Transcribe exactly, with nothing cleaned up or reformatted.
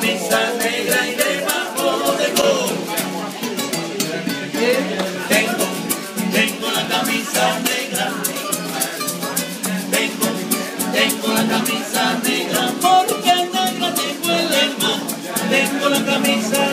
camisa negra y debajo tengo, tengo, tengo la camisa negra, tengo, tengo la camisa negra, porque negra tengo el alma, tengo la camisa